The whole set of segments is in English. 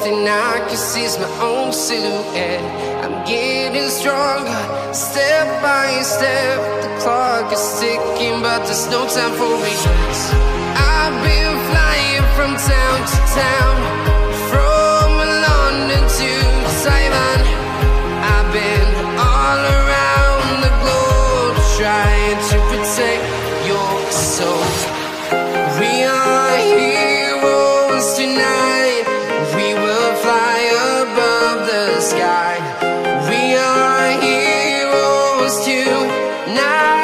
thing I can see is my own silhouette. I'm getting stronger, step by step. The clock is ticking, but there's no time for regrets. I've been flying from town to town, from London to Taiwan. I've been all around the globe, trying to protect your soul. We are heroes tonight. We will fly above the sky. We are heroes tonight.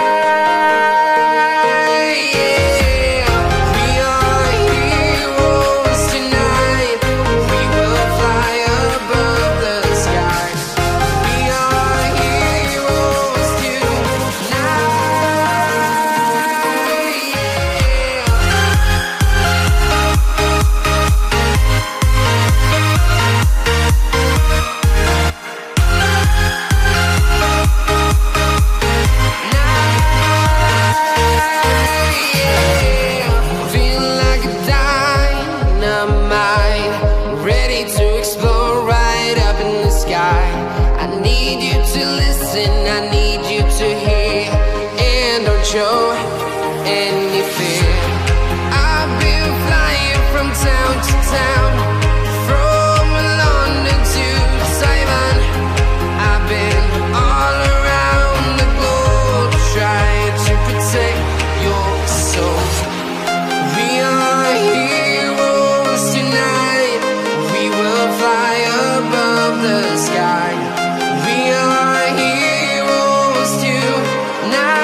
Show any fear. I've been flying from town to town, from London to Taiwan. I've been all around the globe, trying to protect your soul. We are heroes tonight. We will fly above the sky. We are heroes tonight.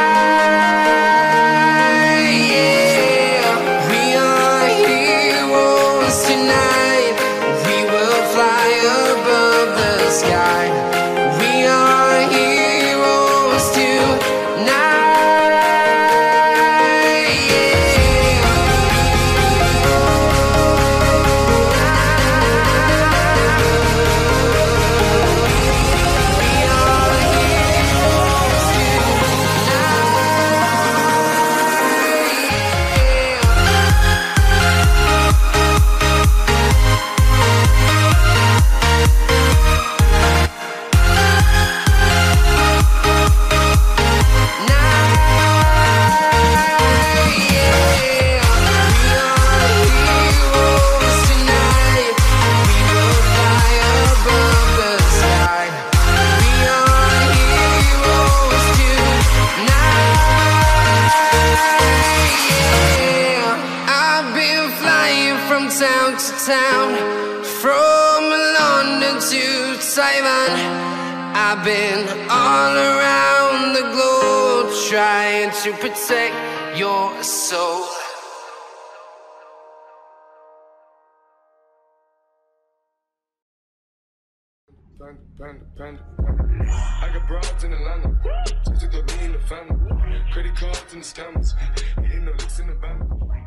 Town to town, from London to Taiwan. I've been all around the globe, trying to protect your soul. I got broads in Atlanta, just took the lean in the family, credit cards in the scammers, hitting the licks in the bank.